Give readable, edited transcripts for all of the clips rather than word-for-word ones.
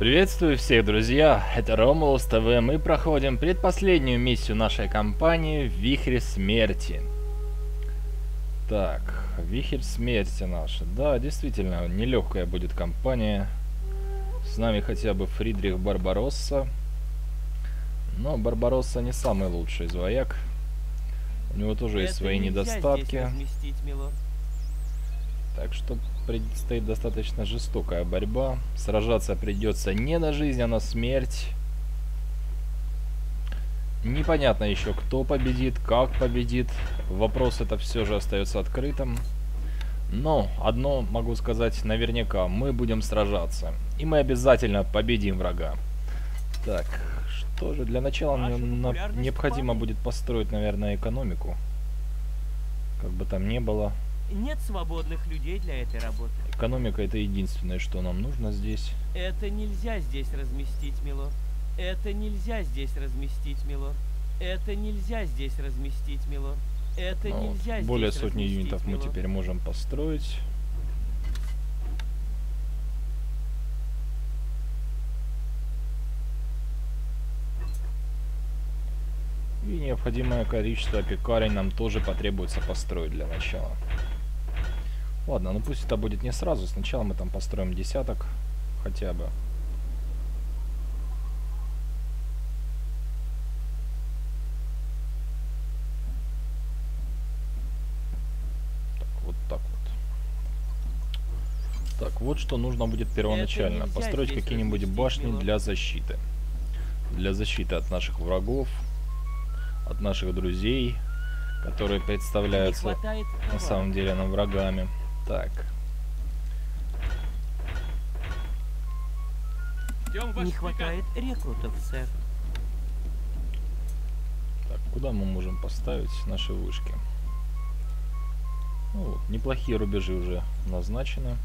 Приветствую всех, друзья! Это Ромулус ТВ. Мы проходим предпоследнюю миссию нашей кампании «Вихрь смерти». Так, «Вихрь смерти» наша. Да, действительно, нелегкая будет кампания. С нами хотя бы Фридрих Барбаросса. Но Барбаросса не самый лучший из вояк. У него тоже есть свои недостатки. Так что предстоит достаточно жестокая борьба. Сражаться придется не на жизнь, а на смерть. Непонятно еще, кто победит, как победит. Вопрос это все же остается открытым. Но одно могу сказать наверняка. Мы будем сражаться. И мы обязательно победим врага. Так, что же, для начала мне необходимо будет построить, наверное, экономику. Как бы там ни было. Нет свободных людей для этой работы. Экономика — это единственное, что нам нужно здесь. Это нельзя здесь разместить, милорд. Это нельзя здесь разместить, милорд. Это нельзя здесь разместить, милорд. Это нельзя здесь более сотни разместить, юнитов мы милорд. теперь можем построить. И необходимое количество пекарей нам тоже потребуется построить для начала. Ладно, ну пусть это будет не сразу. Сначала мы там построим десяток хотя бы. Так, вот так вот. Так, вот что нужно будет первоначально. Построить какие-нибудь башни для защиты. Для защиты от наших врагов, от наших друзей, которые представляются на самом деле нам врагами. Так. Не хватает рекрутов, сэр. Так, куда мы можем поставить наши вышки? Ну, вот, неплохие рубежи уже назначены.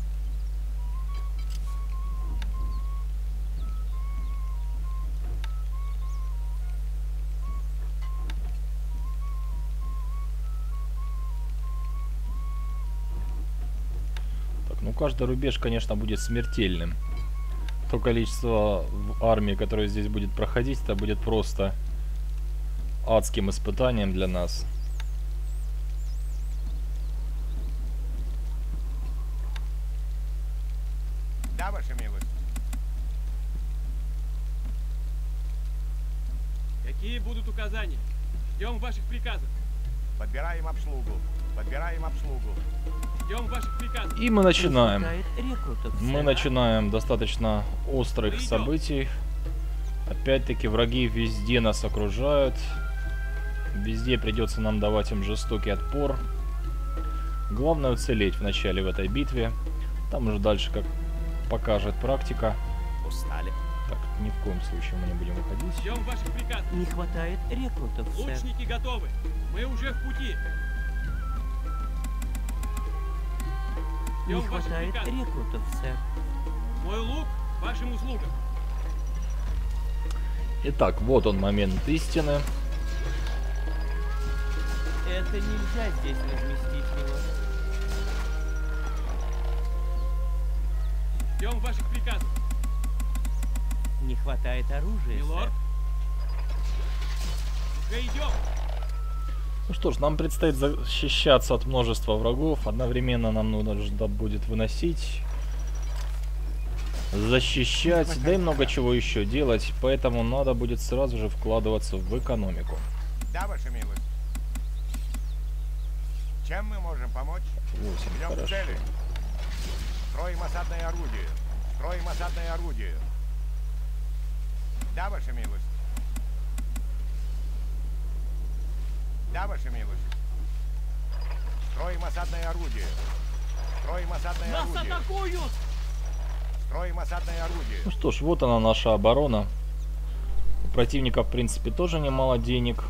Ну, каждый рубеж, конечно, будет смертельным. То количество армии, которое здесь будет проходить, это будет просто адским испытанием для нас. Да, ваша милость. Какие будут указания? Ждем ваших приказов. Подбираем обслугу. Подбираем обслугу. Ждем ваших приказов. И мы начинаем. Рекрутов, Мы сэр. начинаем достаточно острых событий. Опять-таки враги везде нас окружают. Везде придется нам давать им жестокий отпор. Главное уцелеть в начале в этой битве. Там уже дальше, как покажет практика. Устали. Так, ни в коем случае мы не будем выходить. Ждем ваших приказов. Не хватает рекрутов, сэр. Лучники готовы. Мы уже в пути. Не Ждем ваших хватает приказов. рекрутов, сэр. Мой лук к вашим услугам. Итак, вот он момент истины. Это нельзя здесь разместить, милорд. Ждем ваших приказов. Не хватает оружия, Милорд. Уже идем. Ну что ж, нам предстоит защищаться от множества врагов. Одновременно нам нужно будет выносить, защищать, да и много чего еще делать. Поэтому надо будет сразу же вкладываться в экономику. Да, ваша милость. Чем мы можем помочь? 8, Идем к хорошо. цели. Строим осадное орудие. Строим осадное орудие. Да, ваша милость. Да, ваша милость. Строим осадное орудие. Строим осадное Нас орудие. атакуют! Строим осадное орудие. Ну что ж, вот она наша оборона. У противника, в принципе, тоже немало денег.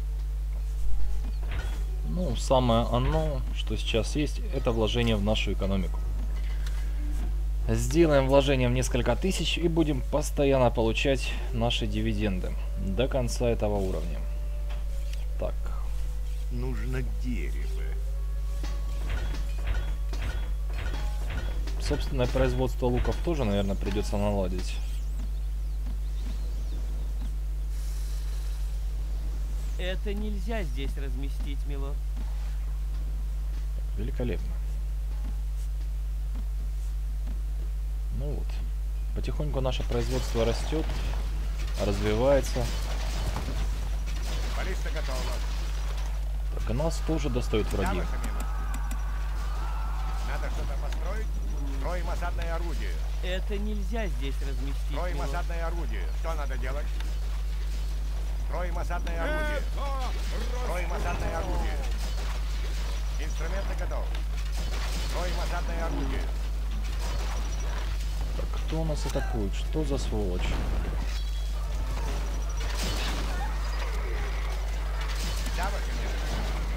Ну, самое оно, что сейчас есть, это вложение в нашу экономику. Сделаем вложение в несколько тысяч и будем постоянно получать наши дивиденды до конца этого уровня. Так. Нужно дерево. собственное производство луков тоже, наверное, придется наладить. Это нельзя здесь разместить, милорд. Великолепно. Ну вот. Потихоньку наше производство растет, развивается. Баллиста готова. Так, и нас тоже достают Да, враги. ваша милость. Надо что-то построить? Строим осадное орудие. Это нельзя здесь разместить, Строим милорд. осадное орудие. Что надо делать? Строим осадное орудие. Строим осадное орудие. Инструменты готовы. Строим осадное орудие. Так, кто у нас атакует? Что за сволочь? Да, ваша милость.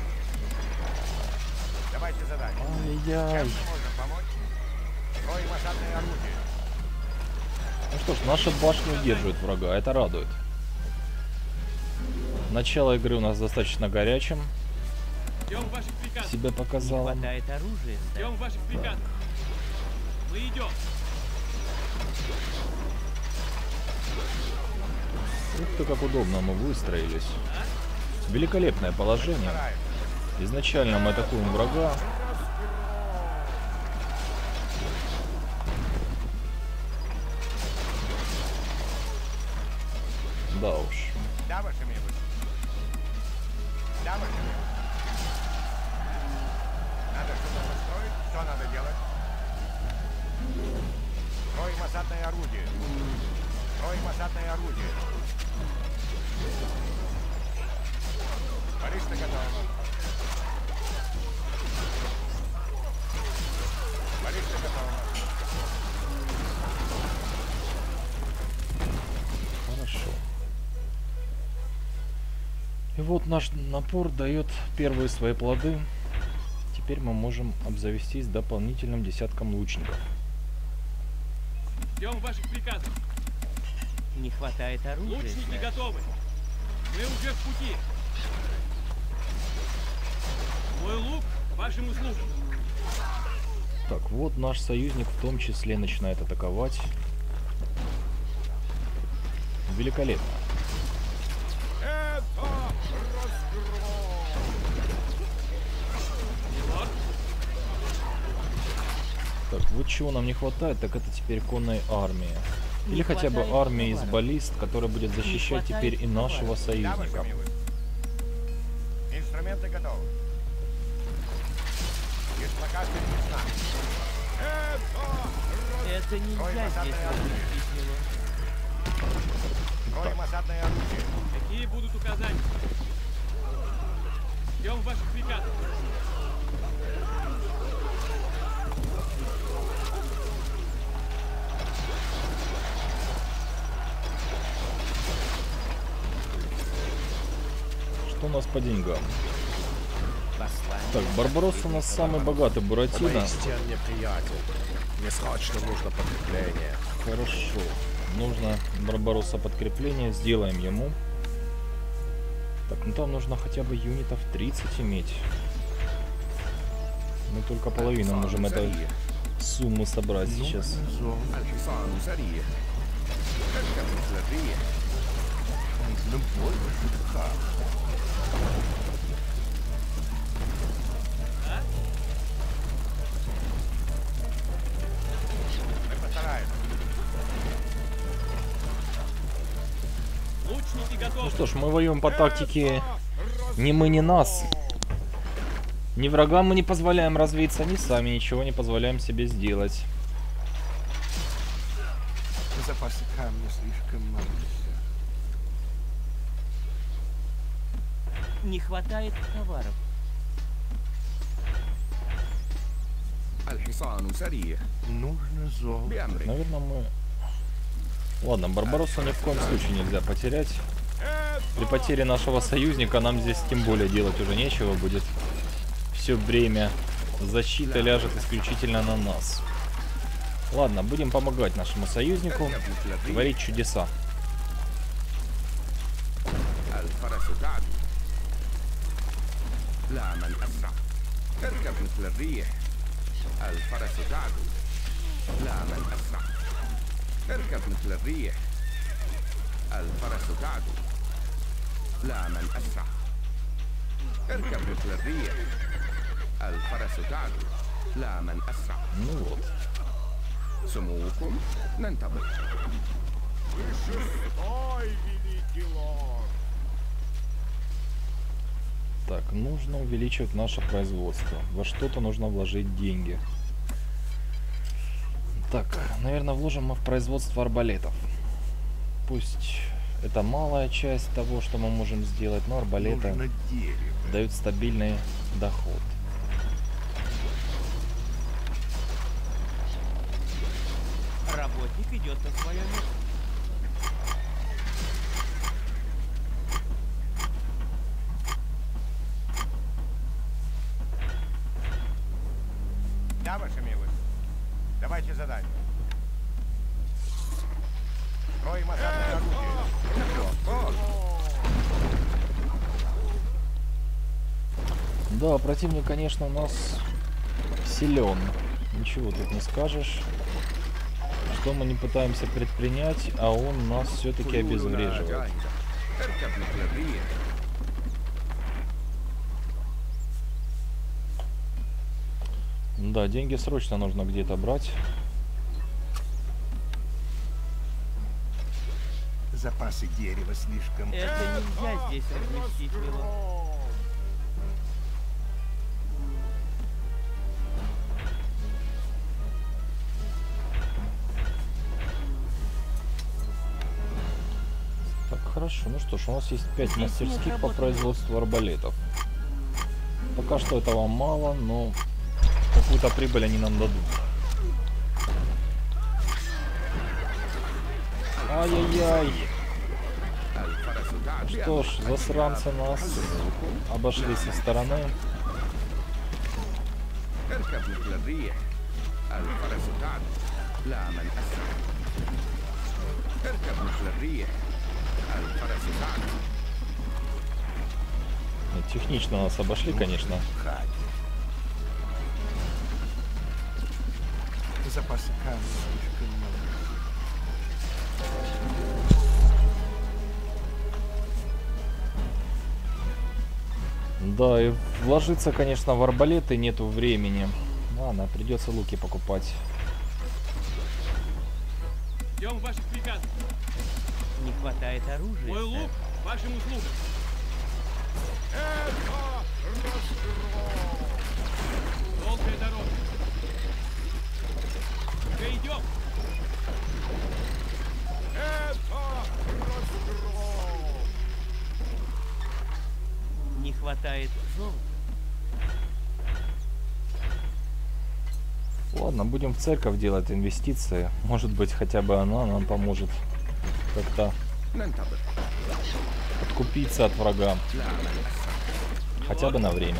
Давайте задание. Ай-яй. Чем мы можем помочь? Строим осадное орудие. Ну что ж, наша башня удерживает врага, это радует. Начало игры у нас достаточно горячим. Ждем ваших приказов. Себя Не показало. хватает оружия. Ждем ваших приказов. Мы идем. Ух ты, как удобно мы выстроились. Великолепное положение. Стараемся. Изначально мы атакуем врага. Да уж. Да, ваша милость. Да, ваша милость. Надо что-то построить? Что надо делать? Строим осадное орудие. Строим осадное орудие. Баллиста готова. Баллиста готова. Хорошо. И вот наш напор дает первые свои плоды. Теперь мы можем обзавестись дополнительным десятком лучников. Ждем ваших приказов. Не хватает оружия. Лучники сэр. готовы. Мы уже в пути. Мой лук к вашим услугам. Так, вот наш союзник в том числе начинает атаковать. Великолепно. Милорд, Так, вот чего нам не хватает, так это теперь конная армия. Не Или хотя бы хватает армия из товаров. баллист, которая будет защищать хватает теперь и нашего Да, ваша союзника. милость. Инструменты готовы. Дислокация ясна. Это нельзя здесь разместить, милорд. Строим осадное орудие. какие будут указания? Ждем ваших приказов. Что у нас по деньгам? Послание. Так, Барбаросса у нас самый богатый Буратино. Истинный приятель. Мне срочно нужно подкрепление. Хорошо. Нужно Барбаросса подкрепление. Сделаем ему. Так, ну там нужно хотя бы юнитов 30 иметь. Мы только половину можем этой суммы собрать сейчас. الحصان سريع. اركب مثل الريح. Мы постараемся. Лучники готовы. Ну что ж, мы воюем по тактике ни мы, ни нас. Ни врагам мы не позволяем развиться, ни сами ничего не позволяем себе сделать. Запасы камня слишком малы. Не хватает товаров. الحصان سريع. Нужно золото. بأمرك. Наверное, мы... Ладно, Барбароссу ни в коем случае нельзя потерять. При потере нашего союзника нам здесь тем более делать уже нечего будет. Все бремя защиты ляжет исключительно на нас. Ладно, будем помогать нашему союзнику творить чудеса. الفرس تعدو. لا من أسرع. تركب مثل الريح. الفرس تعدو. لا من أسرع. اركب مثل الريح. الفرس تعدو. لا من أسرع. اركب مثل الريح. الفرس تعدو. لا من أسرع. Ну вот. سموكم ننتظر. Ой, великий лорд! Так, нужно увеличивать наше производство. Во что-то нужно вложить деньги. Так, наверное, вложим мы в производство арбалетов. Пусть это малая часть того, что мы можем сделать, но арбалеты Нужно дерево. дают стабильный доход. Работник идет на свое место. Да, ваша милость. Давайте задание. Строим осадное орудие. Да, противник, конечно, у нас силен. Ничего тут не скажешь. Что мы не пытаемся предпринять, а он нас все-таки обезвреживает. اركب مثل الريح. Да, деньги срочно нужно где-то брать. Запасы дерева слишком... Это нельзя здесь разместить, милорд. Так, хорошо. Ну что ж, у нас есть 5 мастерских по производству арбалетов. Пока что этого мало, но какую-то прибыль они нам дадут. Ай-яй-яй. الفرس تعدو. Что ж, засранцы нас обошли со стороны. اركب مثل الريح. الفرس تعدو. لا من أسرع. اركب مثل الريح. الفرس تعدو. Технично нас обошли, конечно. Запасы камня слишком много. Да, и вложиться, конечно, в арбалеты нету времени. Ладно, придется луки покупать. Ждем ваших приказов. Не хватает оружия. Мой лук сэр. вашим услугам. Долгая дорога. Уже идем. Не хватает золота. Ладно, будем в церковь делать инвестиции. Может быть, хотя бы она нам поможет как-то ننتظر. откупиться от врага. لا من أسرع. Хотя бы на время.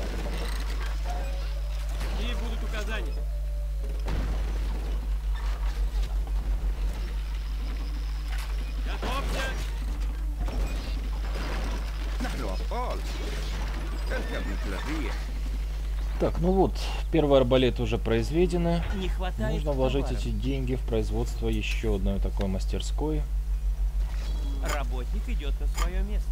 Какие будут указания? Готовься. نحن أبطال. اركب مثل الريح. Так, ну вот, первые арбалеты уже произведены. Не хватает Нужно вложить товаров. эти деньги в производство еще одной такой мастерской. Работник идет на свое место.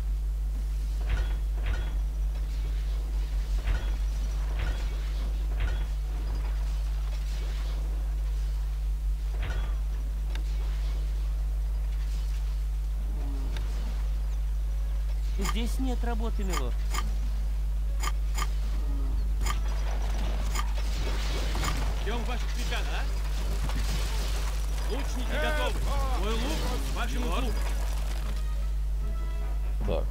Здесь нет работы, милорд. Ждем ваших приказов, а? Лучники готовы. Мой лук вашим услугам. Так.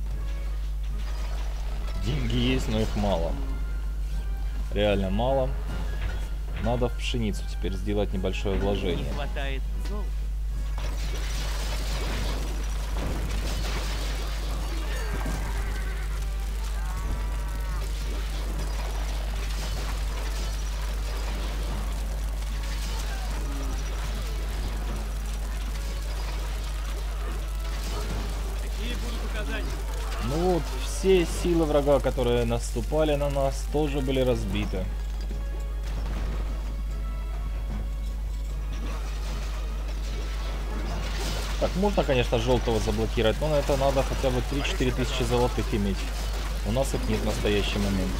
Деньги есть, но их мало. Реально мало. Надо в пшеницу теперь сделать небольшое Не вложение. хватает золота. Какие будут указания? Ну вот, все силы врага, которые наступали на нас, тоже были разбиты. Так, можно, конечно, желтого заблокировать, но на это надо хотя бы 3-4 тысячи золотых иметь. У нас их нет в настоящий момент.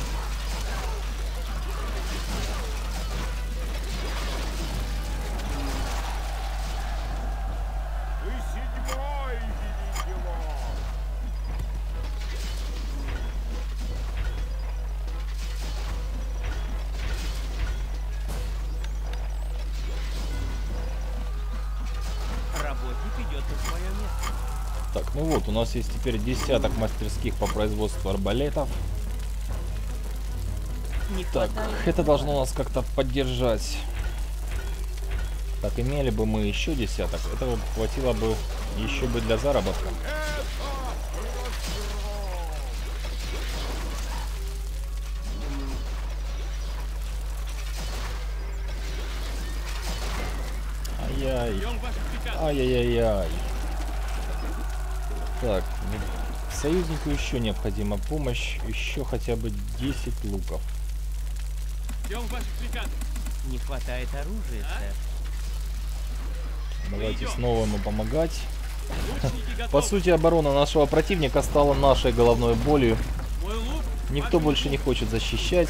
Вы седьмой, великий лорд. Работник идет на свое место. Так, ну вот, у нас есть теперь десяток мастерских по производству арбалетов. Не Так, хватает это должно нас как-то поддержать. Так, имели бы мы еще десяток, этого хватило бы еще бы для заработка. Ай-яй. Ждем ваших приказов. Ай-яй-яй-яй. Так, ну, союзнику еще необходима помощь, еще хотя бы 10 луков. Ждем ваших приказов. Не хватает оружия, А? сэр. Давайте идем. снова ему помогать. Лучники готовы. По сути, оборона нашего противника стала нашей головной болью. Мой лук. Никто вашим больше не луком. хочет защищать.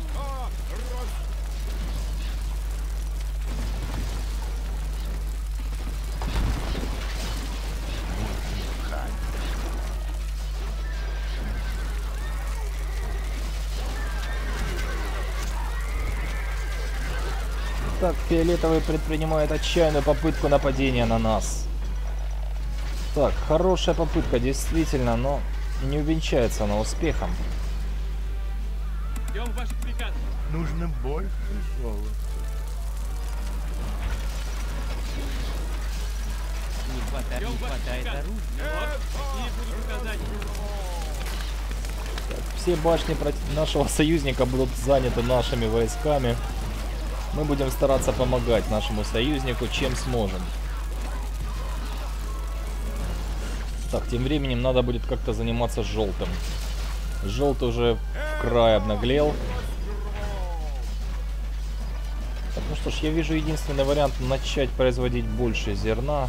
Так, фиолетовый предпринимает отчаянную попытку нападения на нас. Так, хорошая попытка, действительно, но не увенчается она успехом. Ждем ваших приказов. Нужно больше золота. Не хватает оружия. Лорд, какие будут указания? Все башни нашего союзника будут заняты нашими войсками. Мы будем стараться помогать нашему союзнику, чем сможем. Так, тем временем надо будет как-то заниматься желтым. Желтый уже в край обнаглел. Так, ну что ж, я вижу единственный вариант начать производить больше зерна.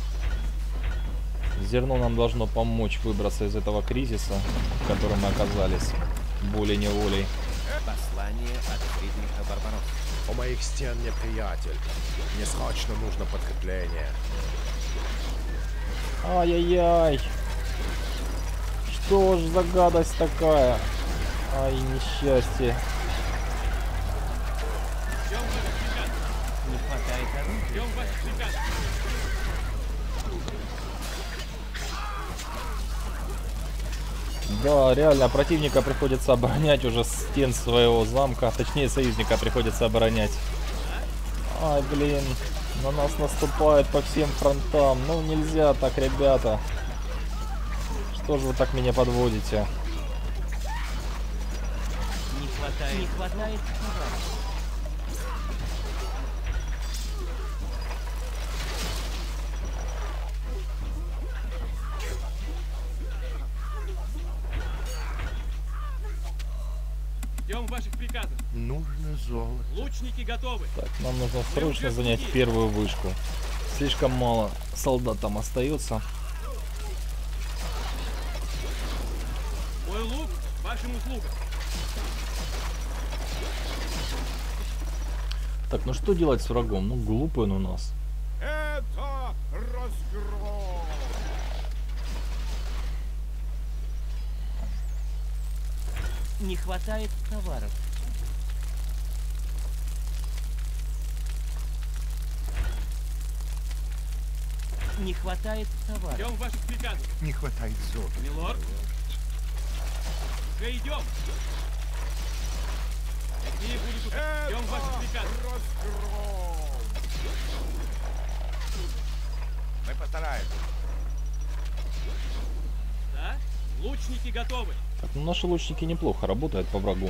Зерно нам должно помочь выбраться из этого кризиса, в котором мы оказались волей-неволей. Послание от Фридриха Барбаросса. У моих стен неприятель. Мне срочно нужно подкрепление. Ай-яй-яй. Что ж за гадость такая? Ай, несчастье. Ждем ваших приказов. Не хватает оружия. Ждем ваших приказов. Да, реально, противника приходится оборонять уже с стен своего замка. Точнее, союзника приходится оборонять. Ай, блин. На нас наступают по всем фронтам. Ну, нельзя так, ребята. Что же вы так меня подводите? Не хватает товара. Ждем ваших приказов. Нужно золото. Лучники готовы. Так, нам нужно срочно занять первую вышку. Слишком мало солдат там остается. Мой лук вашим услугам. Так, ну что делать с врагом? Ну, глупый он у нас. Это разгром. Не хватает товаров. Не хватает товаров. Ждем ваших приказов. Не хватает золота. Милорд. Уже идем. Какие будут указания? Ждем ваших приказов. Разгром. Мы постараемся. Да? Лучники готовы. Так, ну наши лучники неплохо работают по врагу.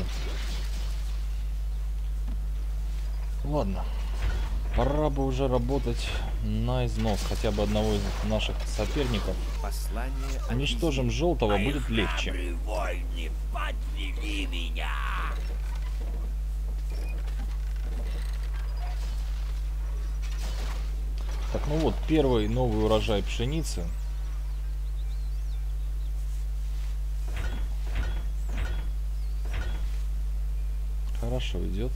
Ладно. Пора бы уже работать на износ хотя бы одного из наших соперников. Послание от Уничтожим желтого, будет легче. войны подвели меня. Так, ну вот, первый новый урожай пшеницы. Хорошо идет.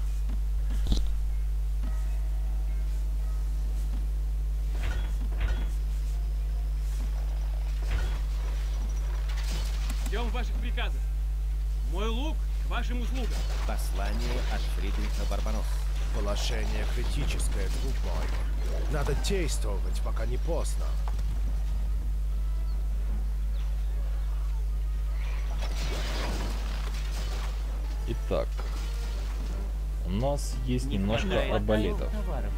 Ждем ваших приказов. Мой лук к вашим услугам. Послание от Фридриха Барбаросса. Положение критическое, друг мой. Надо действовать, пока не поздно. Итак, у нас есть немножко арбалетов.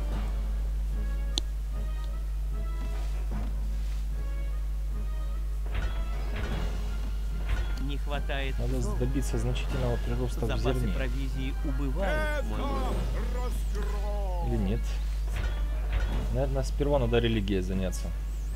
Не хватает. Надо добиться значительного прироста в Запасы зерне. провизии убывают, мой друг. Или нет? Наверное, сперва надо религией заняться.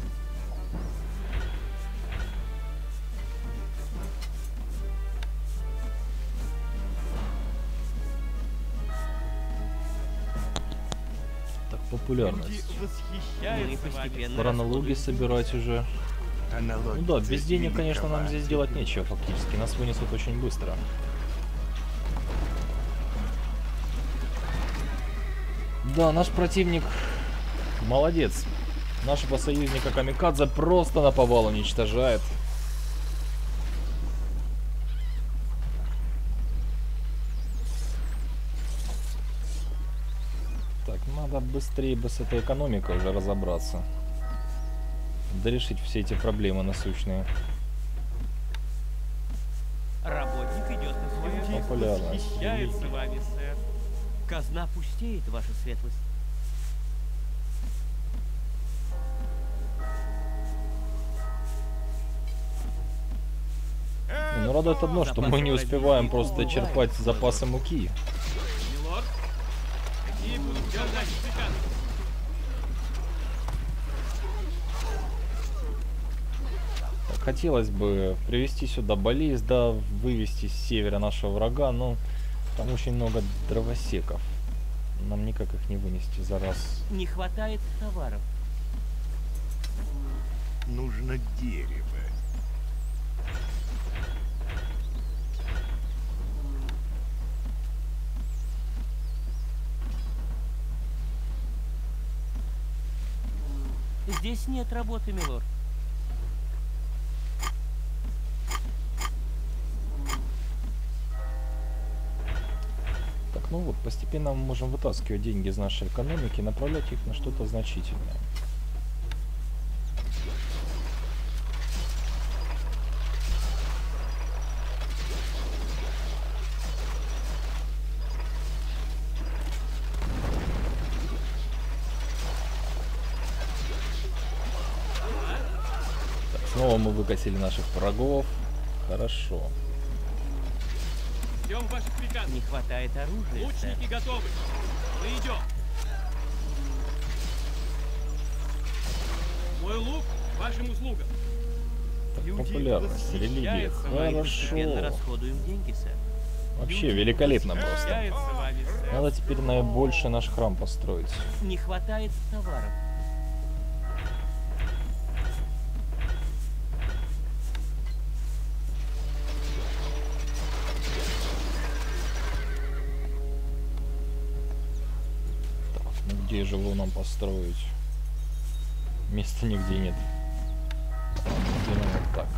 Так, популярность. Мы постепенно Пора налоги расходуем. собирать уже. Ну да, без денег, конечно, нам здесь делать нечего фактически. Нас вынесут очень быстро. Да, наш противник молодец. Нашего союзника Камикадзе просто наповал уничтожает. Так, надо быстрее бы с этой экономикой уже разобраться. Да решить все эти проблемы насущные. Работник идет на свою жизнь. Популярность. Восхищается вами, сэр. Казна пустеет, ваша светлость. Ну, радует одно, что мы не успеваем просто черпать запасы муки. Милорд, какие будут ждем наших приказов? Так, хотелось бы привести сюда баллист, да, вывести с севера нашего врага, но там очень много дровосеков. Нам никак их не вынести за раз. Не хватает товаров. Нужно дерево. Здесь нет работы, милорд. Так, ну вот, постепенно мы можем вытаскивать деньги из нашей экономики и направлять их на что-то значительное. Снова мы выкосили наших врагов. Хорошо. Ждем ваших приказов. Не хватает оружия, сэр. Лучники готовы. Мы идем. Мой лук к вашим услугам. Так, Люди популярность, религия. восхищаются вами. Постепенно Хорошо. расходуем деньги, сэр. Вообще великолепно просто. Восхищаются вами, сэр. Надо теперь наибольше наш храм построить. Не хватает товаров. Ну где же его нам построить? Места нигде нет. Сделаем вот так.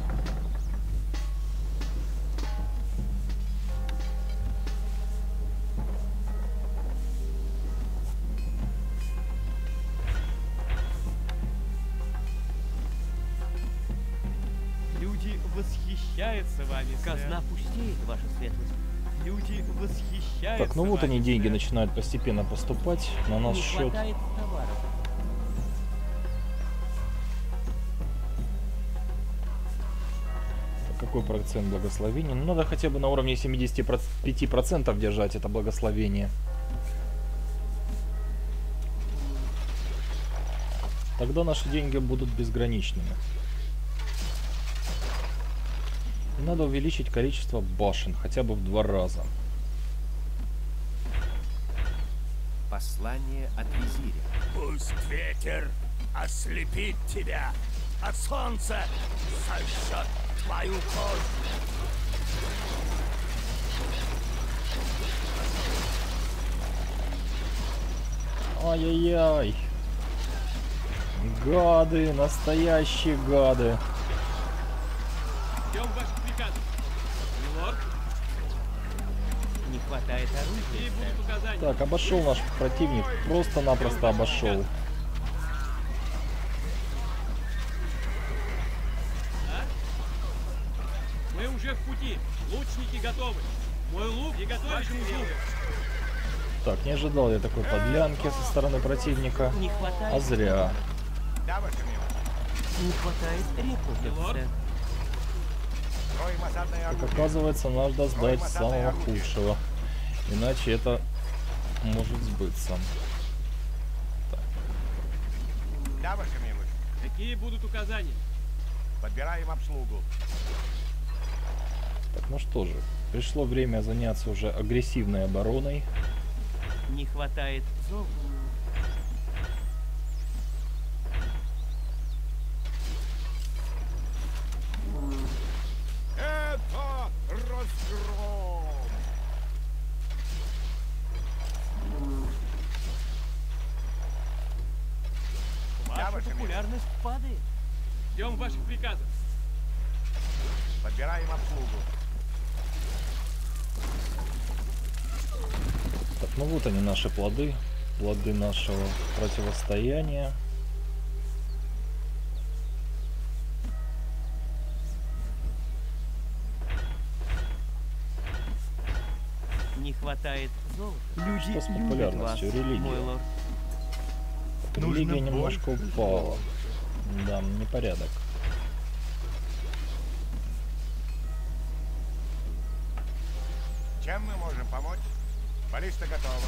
Люди восхищаются вами, казна пустеет, ваша светлость. Люди восхищаются. Так, ну вот вами, они, деньги сэр. начинают постепенно поступать на наш Не счет. хватает товаров. Какой процент благословения? Ну, надо хотя бы на уровне 75% держать это благословение. Тогда наши деньги будут безграничными. И надо увеличить количество башен хотя бы в 2 раза. Послание от визиря. Пусть ветер ослепит тебя, а солнце сожжет твою кожу. Ай-яй-яй. Гады, настоящие гады. Ждем ваших приказов. Милорд, Не хватает какие оружия. будут указания? Так, обошел наш противник. Просто-напросто обошел. Мы уже в пути. Лучники готовы. Мой лук и готовить лук. Так, не ожидал я такой подлянки со стороны противника. Не А хватает. зря. Да, ваша милость. Не хватает рекрутов. Строим осадное Так, орудие. оказывается, надо ждать самого худшего. Иначе это может сбыться. Да, ваша милость. Какие будут указания? Подбираем обслугу. Так, ну что же. Пришло время заняться уже агрессивной обороной. Не хватает золота. Это разгром. Да, Ваша ваша милость. популярность падает. Ждем ваших приказов. Подбираем обслугу. Так, ну вот они, наши плоды. Плоды нашего противостояния. Не хватает золота. Люди Что с любят популярностью? вас, Религия. мой лорд. Так, религия немножко упала. Да, непорядок. Чем мы можем помочь? Баллиста готова.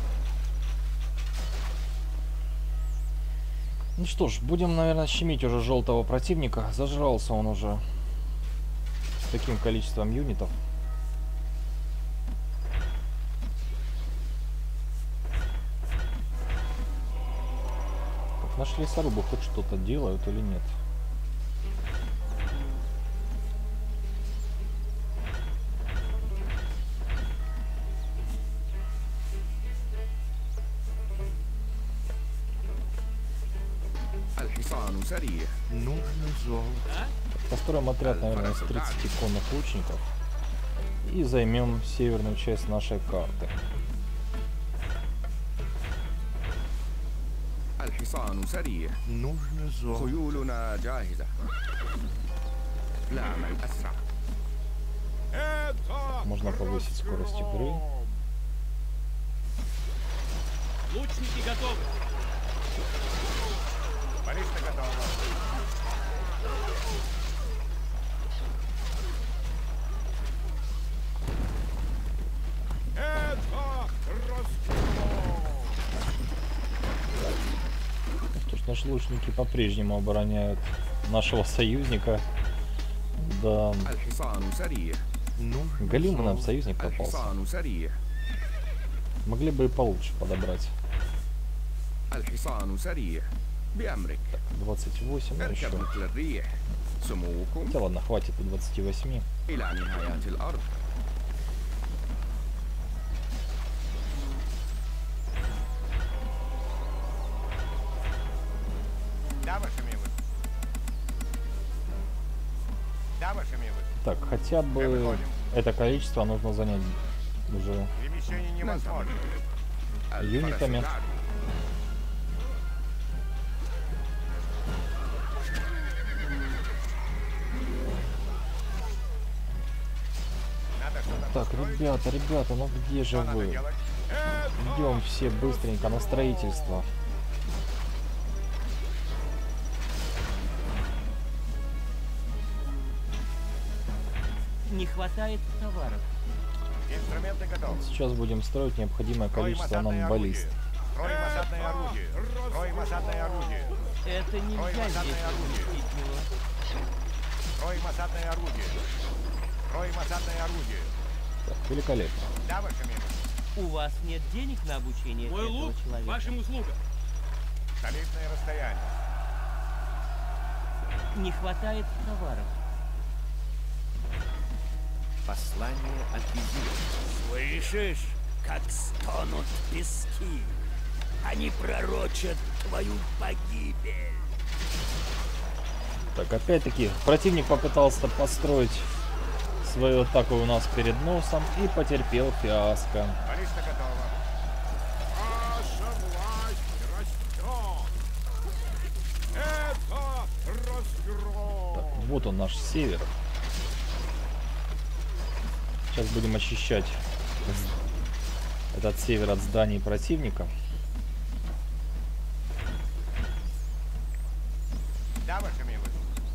Ну что ж, будем, наверное, щемить уже желтого противника. Зажрался он уже с таким количеством юнитов. Так, наши лесорубы хоть что-то делают или нет? الحصان سريع. Нужно золото. Построим отряд, наверное, из 30 конных лучников. И займем северную часть нашей карты. الحصان سريع. Нужно золото. خيولنا جاهزة. لا من أسرع. Это Можно повысить скорость игры. Лучники готовы. Баллиста готова. Это разгром. Что ж, наши лучники по-прежнему обороняют нашего союзника. Да, الحصان سريع. Нужно Галиму нам золото. союзник попался. الحصان سريع. Могли бы и получше подобрать. الحصان سريع. بأمرك. 28, ну еще. اركب مثل الريح. سموكم Хотя ладно, хватит и 28. إلى نهايات الأرض. Да, ваша милость. Да, ваша милость. Так, хотя бы это количество нужно занять уже. Перемещение невозможно. Юнитами. الفرس تعدو. Надо что-то Так, построить. ребята, ну где же Что надо вы? делать? Идем все быстренько на строительство. Не хватает товаров. Инструменты готовы. Сейчас будем строить необходимое количество нам баллист. Строим осадное орудие. Строим осадное орудие. Это нельзя здесь осадное орудие. разместить, милорд. Строим осадное орудие. Строим осадное орудие. Так, великолепно. Да, ваша милость. У вас нет денег на обучение Мой этого лук человека? вашим услугам. Солидное расстояние. Не хватает товаров. Послание от визиря. Слышишь, как стонут пески? Они пророчат твою погибель. Так, опять-таки, противник попытался построить свою атаку у нас перед носом и потерпел фиаско. Баллиста готова. Ваша власть растет. Это разгром. Так, вот он наш север. Сейчас будем очищать этот север от зданий противника. Да, ваша милость.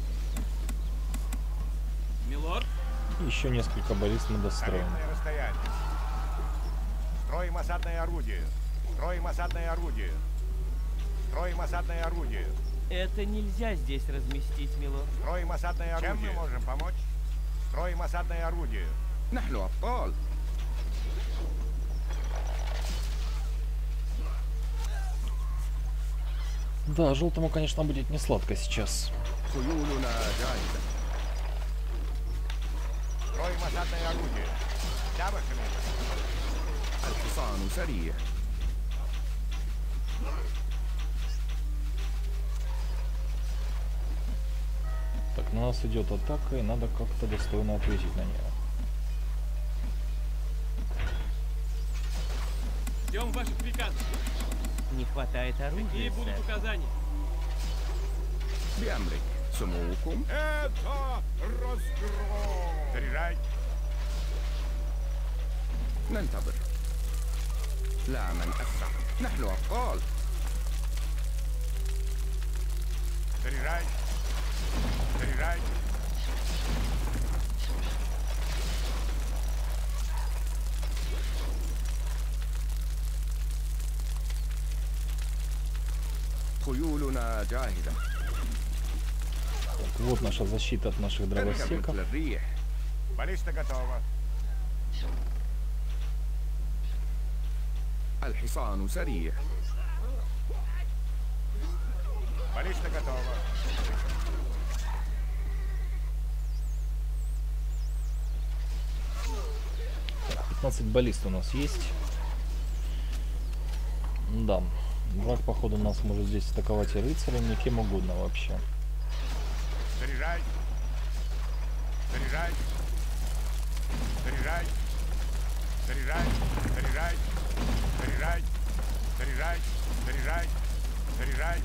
Милорд, И еще несколько баллист мы достроим. Солидное расстояние. Строим осадное орудие. Строим осадное орудие. Строим осадное орудие. Это нельзя здесь разместить, милорд. Строим осадное орудие. Чем мы можем помочь? Строим осадное орудие. نحن أبطال. Да, желтому, конечно, будет не сладко сейчас. خيولنا جاهزة. Строим осадное орудие. Да, ваша милость. الحصان سريع. Так, на нас идет атака, и надо как-то достойно ответить на нее. ждем ваших приказов. Не хватает Какие оружия, будут сэр. указания? بأمرك. سموكم. Это разгром. Заряжай. ننتظر. لا من أسرع. نحن أبطال. Заряжай. Заряжай. خيولنا جاهزة. Так, вот наша защита от наших اركب дровосеков. مثل الريح. Баллиста готова. الحصان سريع. Баллиста готова. Так, 15 баллист у нас есть. Да. Враг, походу, нас может здесь атаковать и рыцарем, и кем угодно вообще. Заряжай. Заряжай. Заряжай. Заряжай. Заряжай. Заряжай. Заряжай. Заряжай. Заряжай.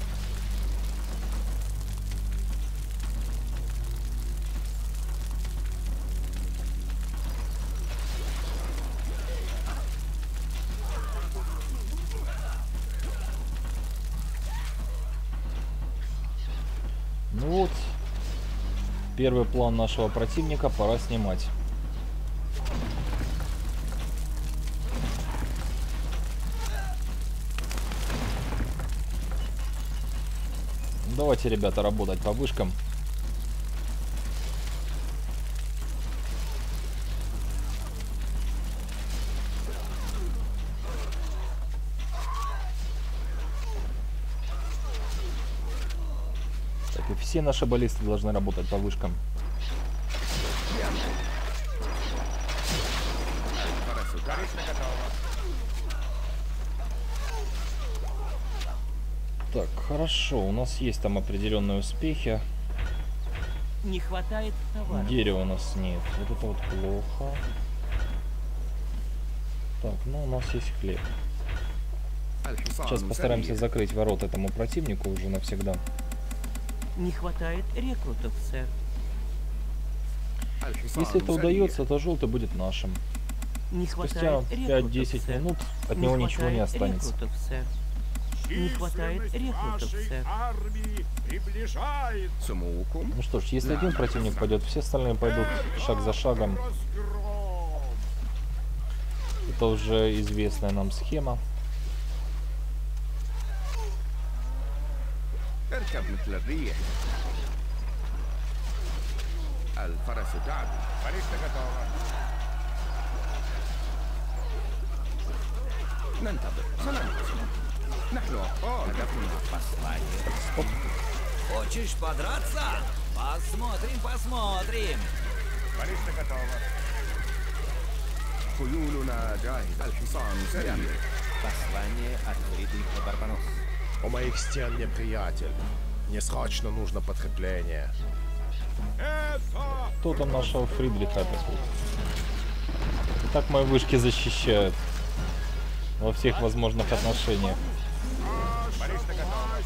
Ну вот. Первый план нашего противника пора снимать. Давайте, ребята, работать по вышкам. Так, и все наши баллисты должны работать по вышкам. الفرس تعد. Баллиста готова. Так, хорошо, у нас есть там определенные успехи. Не хватает товаров. Дерева у нас нет. Вот это вот плохо. Так, ну у нас есть хлеб. الحصان Сейчас постараемся سريع. закрыть ворот этому противнику уже навсегда. Не хватает рекрутов, сэр. الحصان Если это سريع. удается, то желтый будет нашим. Не Спустя хватает рекрутов, 5-10 сэр. минут от него ничего не хватает останется. рекрутов, сэр. Не хватает Численность рекрутов, вашей сэр. армии приближается. سموكم. Ну что ж, если один противник пойдет, все остальные пойдут шаг за шагом. Разгром. Это уже известная нам схема. اركب مثل الريح. الفرس تعدو. Баллиста готова. ننتظر. سننتظر. نحن أبطال. هدفنا послание. Хочешь подраться? Посмотрим, посмотрим. Баллиста готова. خيولنا جاهزة. الحصان سريع. Послание от Фридриха Барбароссы. У моих стен неприятель. Мне срочно нужно подкрепление. Кто там нашего Фридриха опять? И так мои вышки защищают. Во всех возможных отношениях. Баллиста готова.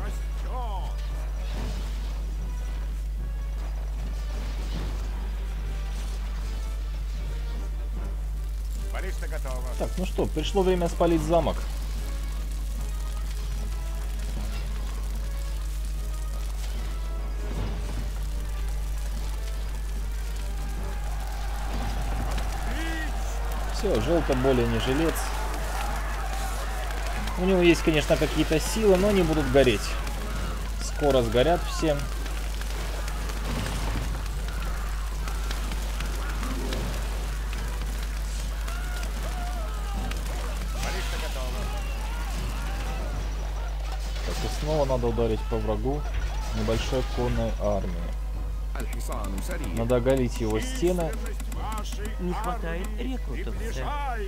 Баллиста готова. Так, ну что, пришло время спалить замок. Все, желто более не жилец. У него есть, конечно, какие-то силы, но они будут гореть. Скоро сгорят все. Так, и снова надо ударить по врагу небольшой конной армии. الحصان سريع. Надо оголить его стены. Не хватает рекрутов, сэр.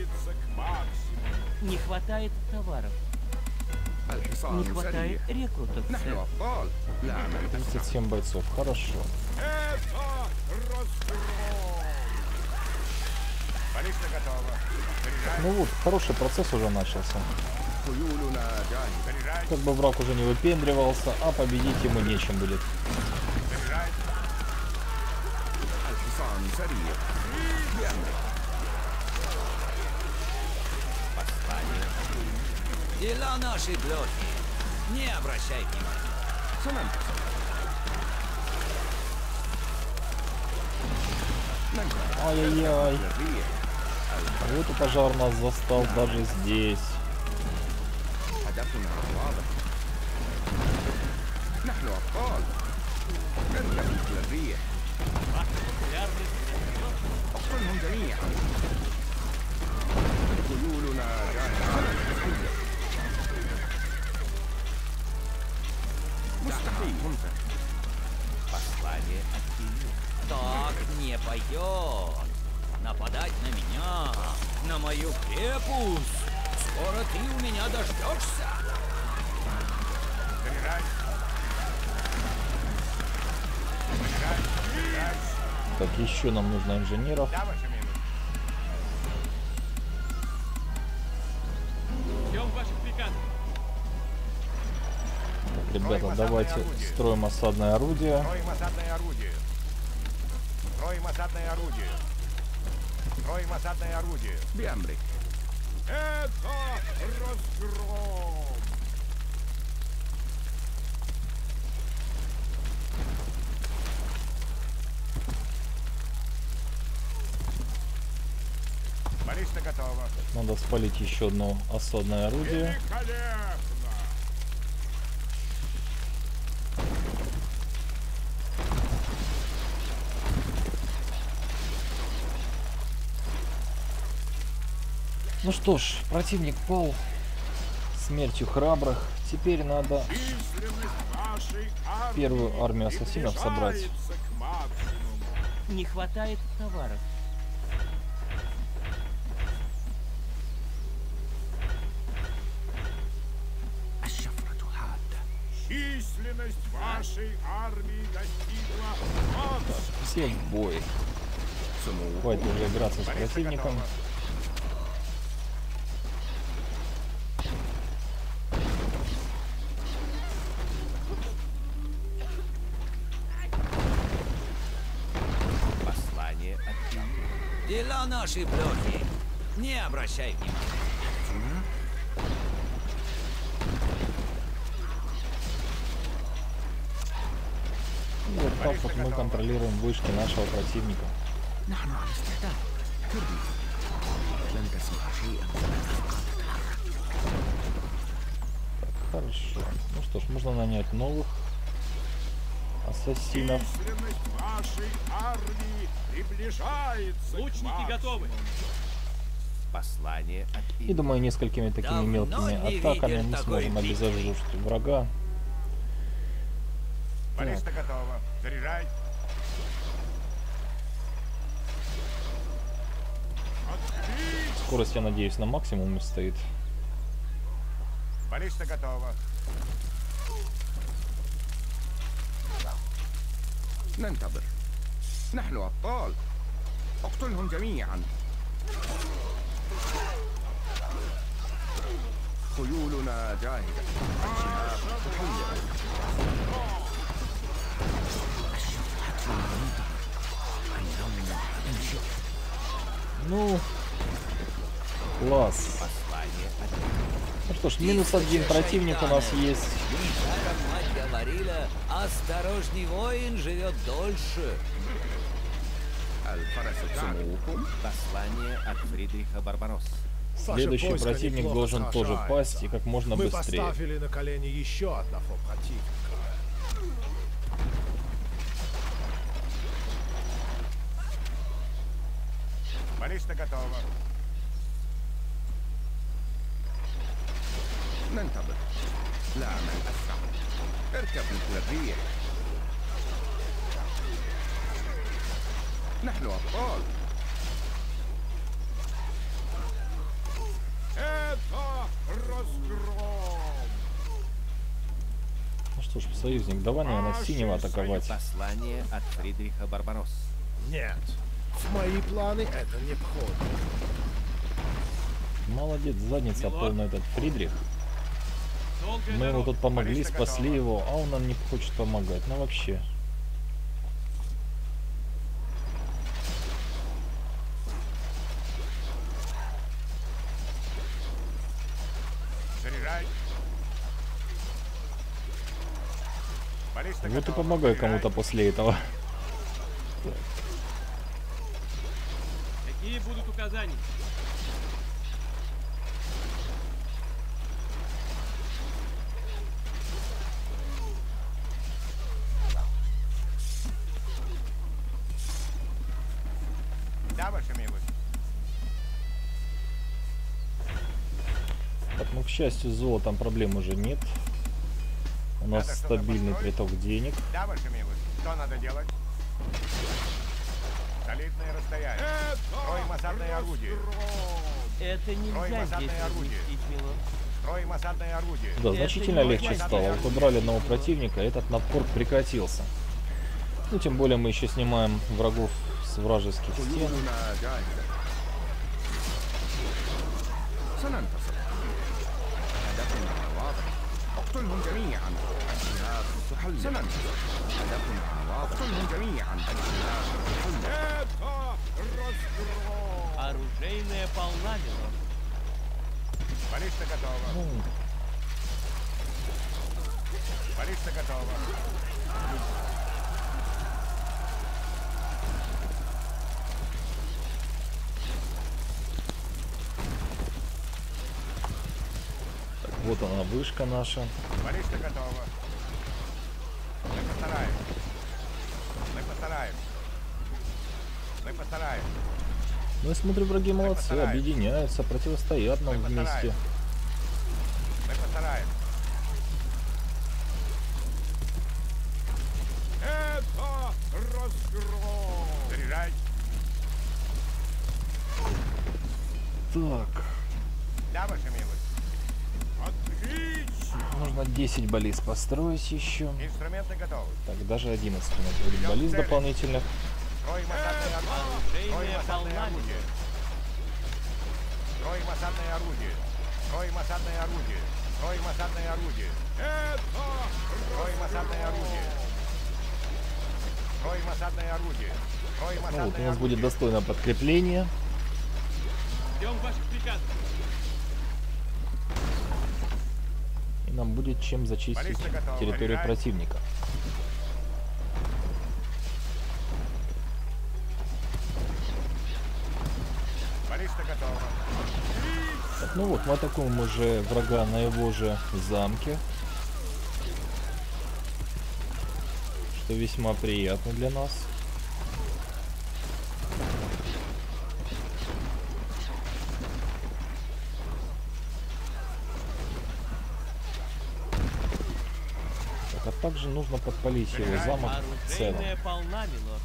Не хватает товаров. الحصان Не хватает سريع. рекрутов, نحن сэр. أبطال. لا ننتظر. 37 бойцов, хорошо. Баллиста готова. Ну вот, хороший процесс уже начался. خيولنا جاهزة. Как бы враг уже не выпендривался, а победить ему нечем будет. الحصان سريع. Дела наши легкие. Не обращай внимания. سننتظر. Ай-яй-яй. الريح. Вот и пожар нас застал даже здесь. هدفنا واضح. نحن أبطال. نركب مثل الريح. اقتلهم جميعا. خيولنا جاهزة. مستحيل. Послание от Киева. Так не пойдет. Нападать на меня, на мою крепость. Скоро ты у меня дождешься. Так, еще нам нужно инженеров. Да, ваша милость. Ждем ваших приказов. Так, ребята, давайте строим осадное орудие. Строим осадное орудие. Строим осадное орудие. Строим осадное орудие. بأمرك. Это разгром! Баллиста готова. Надо спалить еще одно осадное орудие. Великолепно! Ну что ж, противник пал смертью храбрых. Теперь надо Численность вашей армии первую армию ассасинов собрать. приближается к максимуму. Не хватает товаров. الشفرة حادة. Численность вашей армии достигла максимума. Все в бой. سمو. Хватит уже играться с Баллиста противником. готова. Послание от Киева. Дела наши легкие. Не обращай внимания. И вот так вот мы контролируем вышки нашего противника. نحن على استعداد. كربي. لن تسمع شيئا. Хорошо. Ну что ж, можно нанять новых ассасинов. Численность вашей армии приближается к Лучники максимуму. готовы. Послание от И думаю, несколькими такими Давно мелкими не атаками видел мы такой сможем битвы. обезоружить врага. Баллиста готова. Заряжай. Скорость, я надеюсь, на максимуме стоит. Баллиста готова. ننتظر. نحن أبطال. اقتلهم جميعا. خيولنا جاهزة. الشهاب تحلق. Ну, класс. Послание от Ну что ж, -1 противник у нас есть. Недаром мать говорила, осторожный воин живет дольше. الفرس سموكم. Послание от Фридриха Барбароссы. Ваше Следующий войско противник неплохо должен тоже сражается. пасть и как можно Мы быстрее. поставили на колени еще одного противника. Баллиста готова. ننتظر. لا من أسرع. اركب مثل الريح. نحن أبطال. Это разгром. Ну что ж, союзник, давай, наверное, синего атаковать. Послание от Фридриха Барбароссы. Нет, в мои планы это не входит. Молодец, задница Милорд. полная этот Фридрих. Долгая Мы ему дорога. тут помогли, Баллиста спасли готова. его, а он нам не хочет помогать. Ну вообще. Заряжай. Баллиста Вот и готова. помогай Заряжай. кому-то после этого. Какие будут указания? Да, ваша милость. Так, ну, к счастью, с золотом проблем уже нет. У нас Надо что-то стабильный построить? приток денег. Да, ваша милость. Что надо делать? Солидное расстояние. Строим осадное орудие. Это нельзя Строим здесь осадное орудие. разместить, милорд. Строим осадное орудие. Да, Это значительно не легче очень стало. Вот важно. убрали одного противника, этот напор прекратился. Ну, тем более мы еще снимаем врагов с вражеских стен. خيولنا جاهزة. سننتصر. هدفنا واضح. اقتلهم جميعا. الشهاب تحلق. سننتصر. هدفنا واضح. اقتلهم جميعا. الشهاب تحلق. Это разгром. Оружейная полна, милорд. Баллиста готова. Ну, Баллиста готова. так, вот она, вышка наша. Баллиста готова. Мы постараемся. Мы постараемся. Мы постараемся. Ну, я смотрю, враги молодцы, постараемся. объединяются, противостоят нам Мы вместе. постараемся. Мы постараемся. Это разгром. Заряжай. Так, Да, ваша милость. Отлично. нужно 10 баллист построить еще. Инструменты готовы. Так, даже 11 у нас будет баллист дополнительных. Строим осадное орудие. Строим Оружейная осадное полна, орудие. Строим осадное орудие. Строим осадное орудие. Строим осадное орудие. Это Строим осадное орудие. Строим осадное орудие. Строим Ну осадное вот, у нас орудие. будет достойное подкрепление. Ждем ваших приказов. И нам будет чем зачистить Баллиста готова. территорию Заряжай. противника. Баллиста готова. Так, ну вот, мы атакуем уже врага на его же замке. Что весьма приятно для нас. Также нужно подпалить его замок в целом. Оружейная полна, милорд.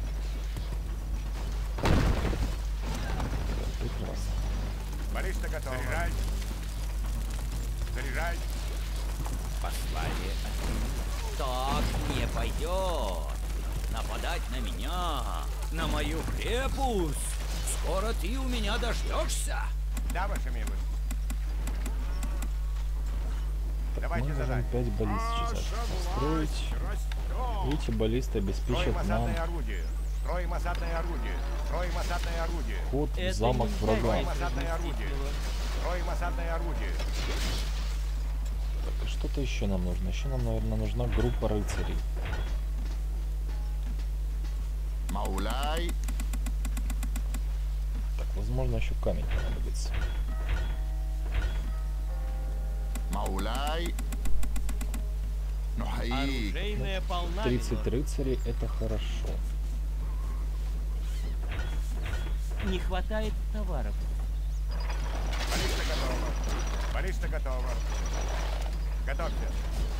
Прекрасно. Баллиста готова. Заряжай. Заряжай. Послание от... Так не пойдет. Нападать на меня, на мою крепость. Скоро ты у меня дождешься. Да, ваша милость. Мы Давайте можем задать. 5 баллист сейчас построить. И эти баллисты обеспечат Строим нам осадное орудие. Строим осадное орудие. Строим осадное орудие. вход в Это замок нельзя врага. здесь Осадное разместить, орудие. милорд. Строим осадное орудие. Так, и что-то еще нам нужно. Еще нам, наверное, нужна группа рыцарей. مولاي Так, возможно, еще камень понадобится. مولاي نحييك Оружейная полна, 30 милорд. рыцарей это хорошо. Не хватает товаров. Баллиста готова. Баллиста готова. Готовься.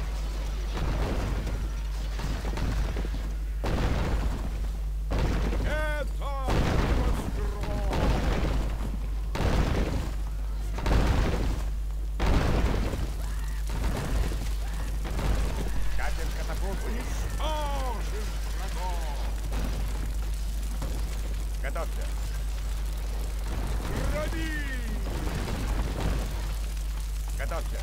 Это разгром! Катим катапульту. Уничтожим врагов! Готовься. Граби! Готовься.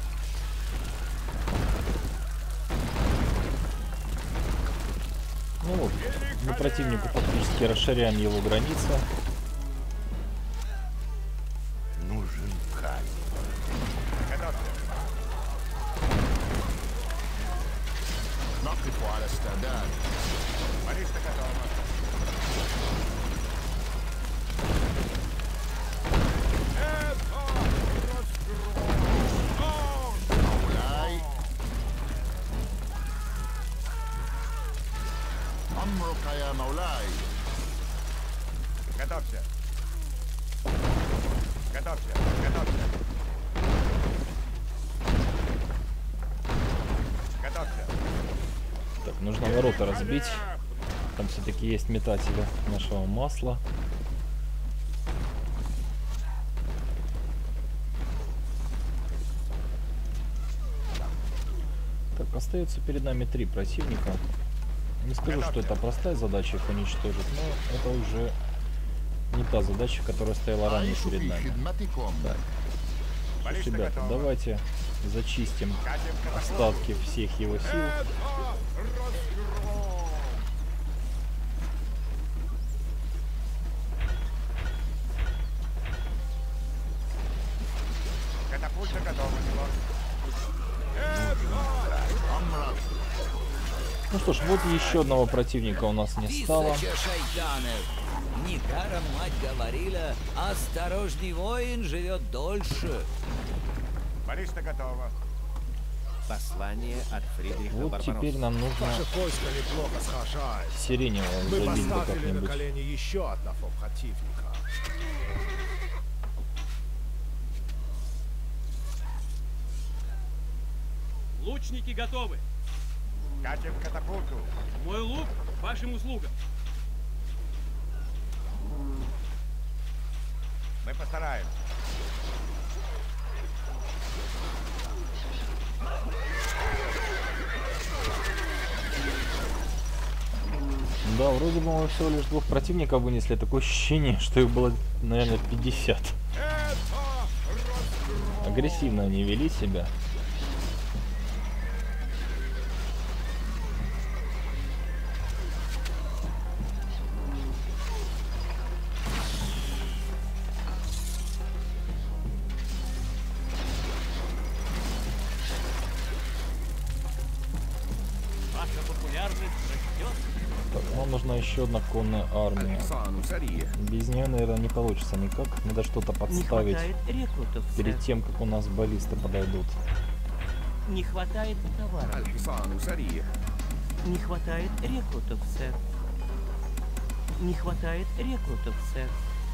Ну вот, мы противнику фактически расширяем его границы. нужен камень. Готовься. نقف على استعداد. Баллиста готова. Это разгром! مولاي أمرك يا مولاي. Готовься. Готовься. Готовься. Готовься. Так, нужно ворота разбить. Там все-таки есть метатели нашего масла. Так, остается перед нами 3 противника. Не скажу, что это простая задача их уничтожить, но это уже не та задача, которая стояла ранее أعيش перед في нами. خدمتكم. Баллиста Ребята, готова. давайте зачистим Катим катапульту. остатки всех его сил. Это разгром! Катапульта готова, милорд. أمرك. Ну что ж, вот еще одного противника у нас не стало. Тысяча шайтанов. Недаром мать говорила, осторожный воин живет дольше. Баллиста готова. Послание от Фридриха Вот Барбароссы. теперь нам нужно Ваше войско неплохо схожает. сиреневого Мы забить бы поставили на как-нибудь. колени еще одного противника. Лучники готовы. Катим катапульту. Мой лук к вашим услугам. Мы постараемся. Да, вроде бы мы всего лишь 2 противников вынесли. Такое ощущение, что их было, наверное, 50. Это разгром! Агрессивно они вели себя. Ваша популярность растет. Так, нам нужна еще одна конная армия. الحصان سريع. Без нее, наверное, не получится никак. Надо что-то Не подставить хватает рекрутов, перед сэр. тем, как у нас баллисты подойдут. Не хватает товаров. الحصان سريع. Не хватает рекрутов, сэр. Не хватает рекрутов, сэр.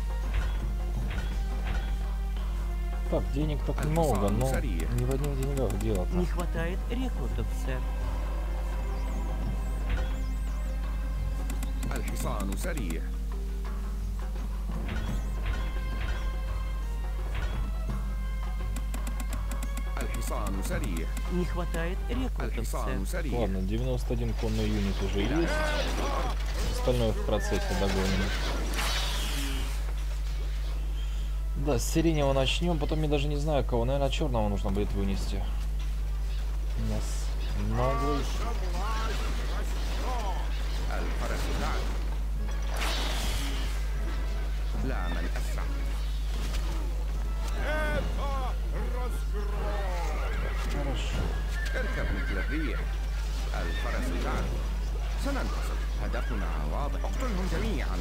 Так, денег так много, но Сария. не в одних деньгах дело-то. Не хватает рекрутов, сэр. الحصان سريع. الحصان سريع. Не хватает рекрутов, الحصان сэр. سريع. Ладно, 91 конный юнит уже есть. Остальное в процессе догоним. Да, с сиреневого начнем, потом я даже не знаю кого. Наверное, черного нужно будет вынести. У нас наглый. الفرس تعد. لا من أسرع. Хорошо. اركب مثل الريح. الفرس تعد. سننتصر. هدفنا واضح. اقتلهم جميعا.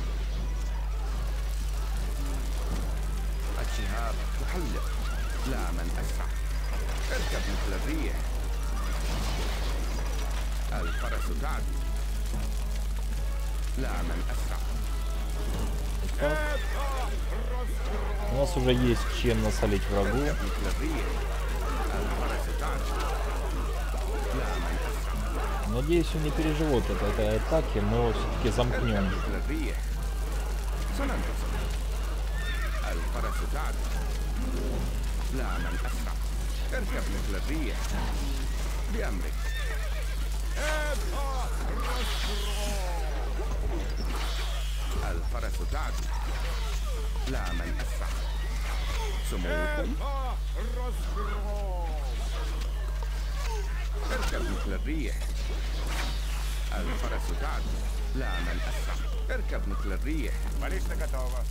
الشهاب تحلق. لا من أسرع. اركب مثل الريح. الفرس تعد. لا من أسرع. У нас уже есть чем насолить врагу. مثل الريح. الفرس تعد. لا من أسرع. Надеюсь, он не переживет от этой атаки, мы его все-таки замкнем. مثل الريح. سننتصر. الفرس تعد. لا من أسرع. اركب مثل الريح. بأمرك. الفرس تعد. لا من أسرع. سموكم. اركب مثل الريح. الفرس تعد. لا من أسرع. اركب مثل الريح. Баллиста готова.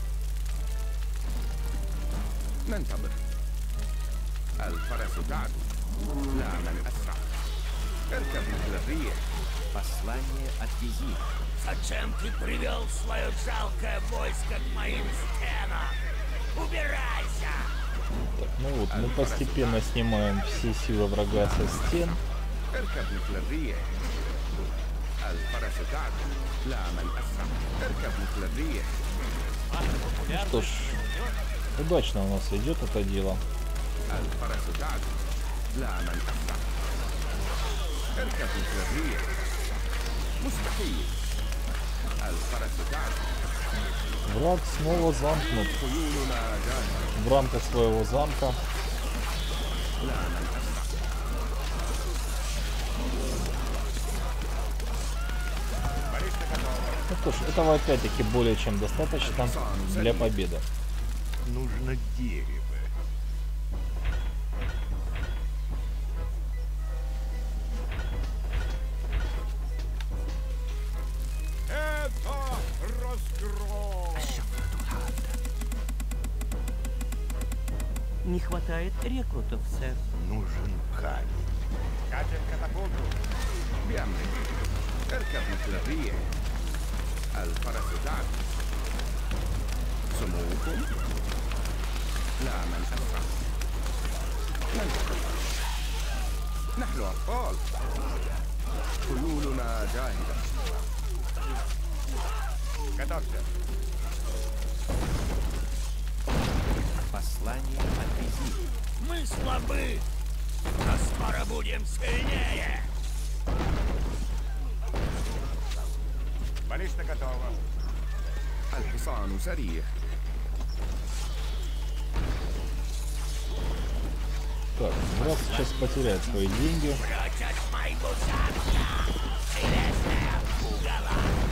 ننتظر. الفرس تعد. لا من أسرع. اركب مثل الريح. Послание от визира. Зачем ты привел свое жалкое войско к моим стенам? Убирайся! Так, ну вот, мы постепенно снимаем все силы врага со стен. اركب مثل الريح. الفرس تعد. لا من أسرع. اركب مثل الريح. Ну что ж, удачно у нас идет это дело. الفرس تعد. لا من أسرع. اركب مثل الريح. مستحيل. الفرس تعد. Враг снова замкнут خيولنا جاهزة. в рамках своего замка. لا من أسرع. Баллиста готова. Ну что ж, этого опять-таки более чем достаточно для победы. Нужно дерево. Это разгром. Не хватает рекрутов, сэр. Нужен камень. Катим катапульту. بأمرك. اركب مثل الريح. الفرس تعد. سموكم. لا من أسرع. ننتظر. نحن أطفال. خيولنا جاهزة. Готовься. Послание от визира. Мы слабы, но скоро будем сильнее. Баллиста готова. الحصان سريع. Так, враг сейчас потеряет свои деньги. Прочь от моего замка, прелестная пугала.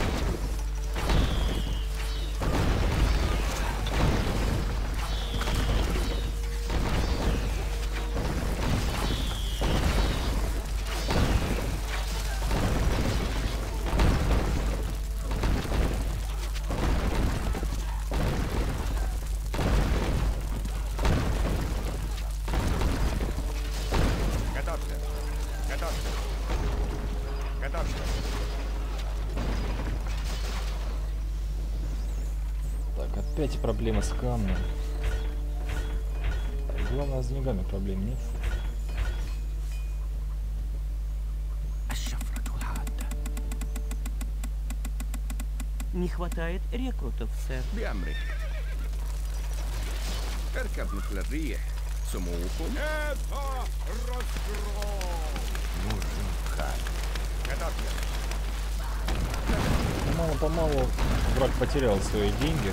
Готовься. Готовься. Готовься. Так, опять проблемы с камнем. Так, главное, с деньгами проблем нет. Не хватает рекрутов, сэр. بأمرك. اركب مثل الريح. سموكم. Это разгром. Готовься. Ну, Мало-помалу враг потерял свои деньги.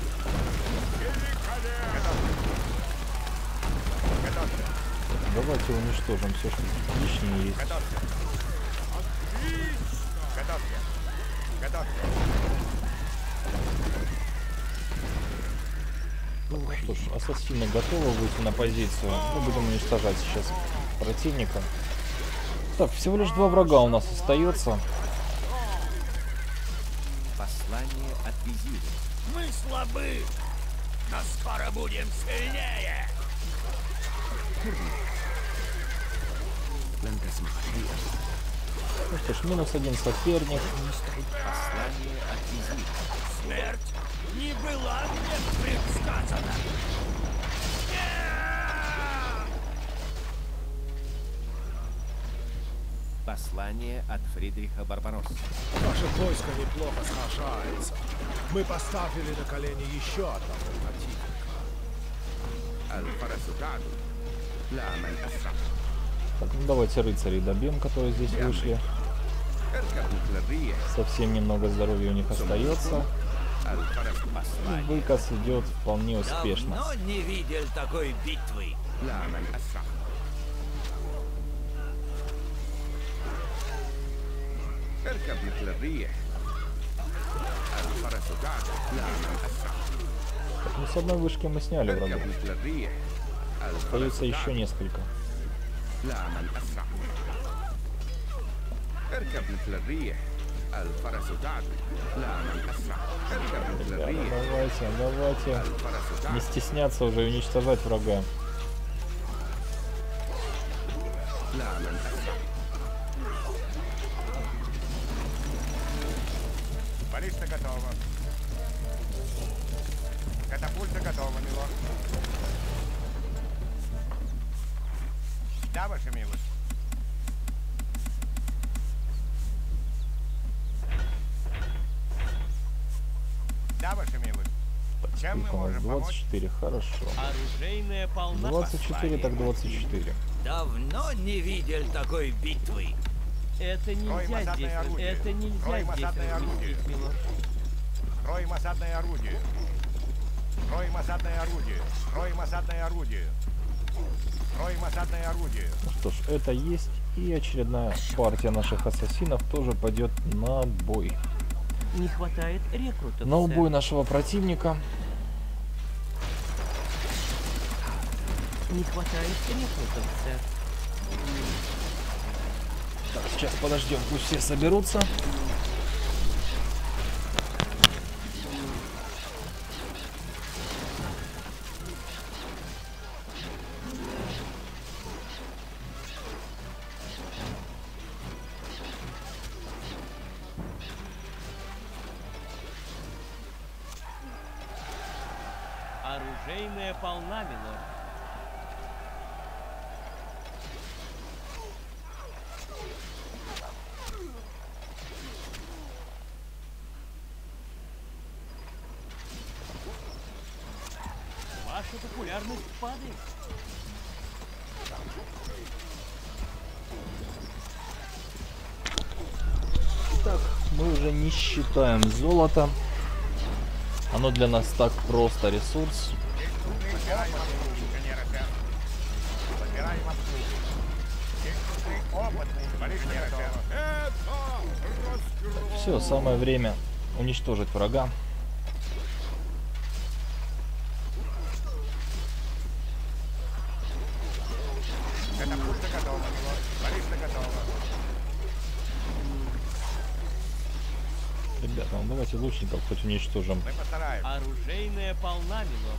Давайте уничтожим все, что лишнее есть. Что ж, ассасины готовы выйти на позицию. Мы будем уничтожать сейчас противника. Так, всего лишь 2 врага у нас остается. Послание от визиря. Мы слабы, но скоро будем сильнее. Ну что ж, -1 соперник. Послание от визиря. Смерть не была мне предсказана. Послание от Фридриха Барбароссы. Наше войско неплохо сражается. Мы поставили на колени еще одного противника. Так, ну давайте рыцарей добьем, которые здесь вышли. Совсем немного здоровья у них остается. И выказ идет вполне успешно. Давно не видел такой битвы. Так, ну с одной вышки мы сняли врага. Остается еще несколько. Ребята, давайте. Не стесняться уже и уничтожать врага. Баллиста готова. Катапульта готова, милорд. Да, ваша милость. Да, ваша милость. Чем мы Сколько у нас? можем помочь? 24, хорошо. Оружейная полна. 24, так 24. Давно не видел такой битвы. Это нельзя здесь. Это нельзя здесь разместить, милорд. Строим осадное орудие. Строим осадное орудие. Строим осадное орудие. Строим осадное орудие. Ну что ж, это есть. И очередная партия наших ассасинов тоже пойдет на бой. Не хватает рекрутов. На убой сэр. нашего противника. Не хватает рекрутов, сэр. Так, сейчас подождем, пусть все соберутся. Оружейная полна, милорд. Ваша популярность падает. Так, мы уже не считаем золото. Оно для нас так просто ресурс. Подбираем обслугу, инженера, сэр. Подбираем обслугу. Есть опытный инженер, сэр. Все, самое время уничтожить врага. Катапульта готова, милорд. Баллиста готова. Ребята, ну давайте лучников хоть уничтожим. Мы постараемся. Оружейная полна, милорд.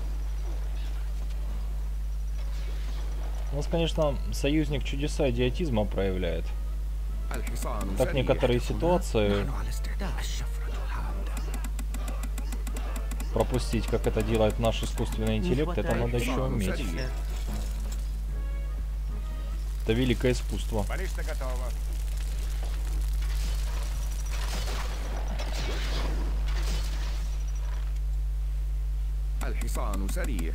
У нас, конечно, союзник чудеса идиотизма проявляет. Так некоторые ситуации пропустить, как это делает наш искусственный интеллект, это надо еще уметь. Сэр. Это великое искусство. Баллиста готова. الحصان سريع.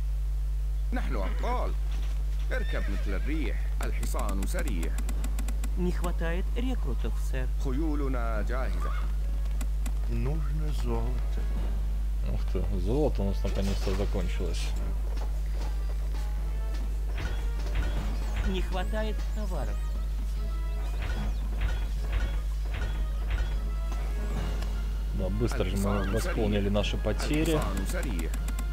نحن أبطال. اركب مثل الريح. الحصان سريع. Не хватает рекрутов, сэр. خيولنا جاهزة. Нужно золото. Ух ты, золото у нас наконец-то закончилось. Не хватает товаров. Да, быстро же мы восполнили наши потери. الحصان سريع.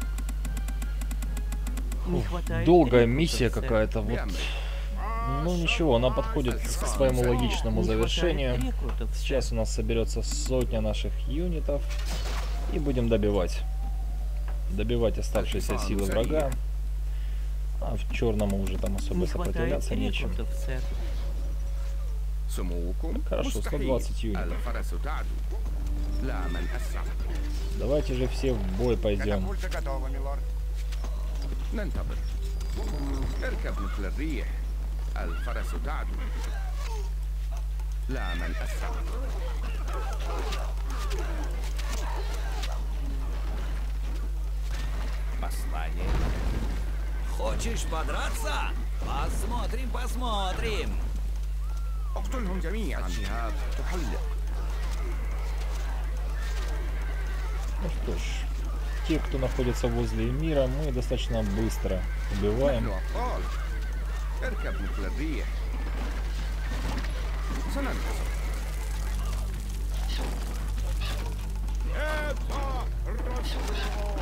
Не хватает Долгая рекрутов, миссия сэр. какая-то, вот. Ну ничего, она подходит к своему логичному Не хватает завершению. рекрутов, сэр. Сейчас у нас соберется сотня наших юнитов. И будем добивать. Добивать оставшиеся силы врага. А в черном уже там особо Не хватает сопротивляться нечем. рекрутов, сэр. سموكم Хорошо, مستحيل. 120 юнитов. الفرس تعدو. لا من أسرع. Давайте же все в бой пойдем. Катапульта готова, милорд. ننتظر. اركب مثل الريح. الفرس تعدو. لا من أسرع. Послание. Хочешь подраться? Посмотрим, посмотрим. اقتلهم جميعا. الشهاب تحلق. Ну что ж, те, кто находится возле мира, мы достаточно быстро убиваем. نحن أبطال. اركب مثل الريح. سننتصر. Это разгром!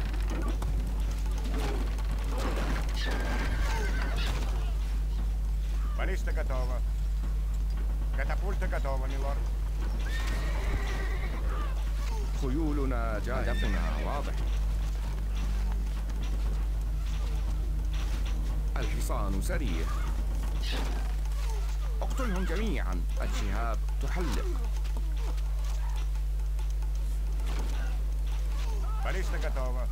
Баллиста готова. Катапульта готова, милорд. خيولنا جاهزة. هدفنا واضح. الحصان سريع. اقتلهم جميعا. الشهاب تحلق. Баллиста готова.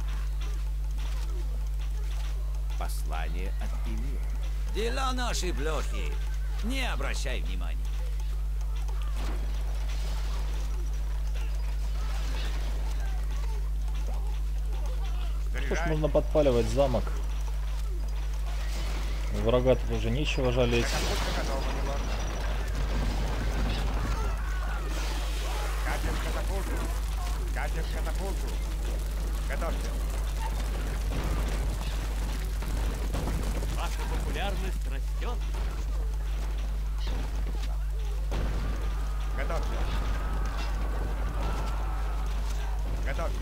Послание от Эмира. Дела наши плохи. Не обращай внимания. Что ж, Заряжай. можно подпаливать замок. Врага тут уже нечего жалеть. Катапульта готова, милорд. Катер катапульту. Катер катапульту. Готовьте. Ваша популярность растет. Готовьте. Готовьте.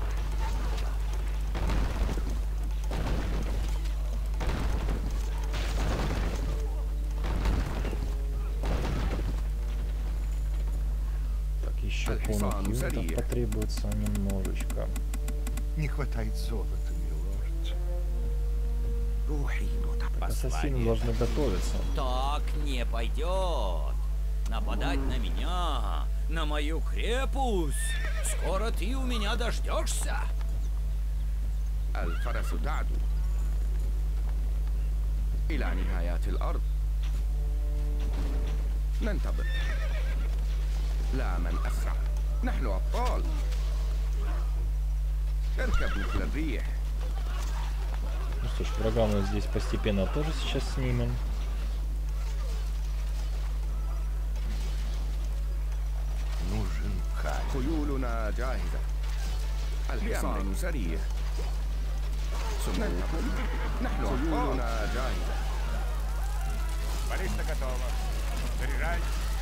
Так, еще полных юнитов потребуется немножечко. Не хватает золота, милорд. روحي Так, ассасины Послание. должны готовиться. Так не пойдет. Нападать на меня, на мою крепость. Скоро ты у меня дождешься. الفرس تعدو إلى نهايات الأرض. ننتظر. لا من أسرع. نحن أبطال. اركب مثل الريح. Ну что ж, врага мы здесь постепенно тоже сейчас снимем. Нужен камень. خيولنا جاهزة. الحصان سريع. سموكم. نحن خيولنا جاهزة. Баллиста готова. Заряжай.